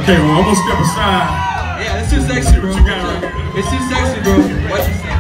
Okay, well, I'm gonna step aside. Yeah, it's too sexy, bro. What you got, right? It's too sexy, bro. Watch yourself.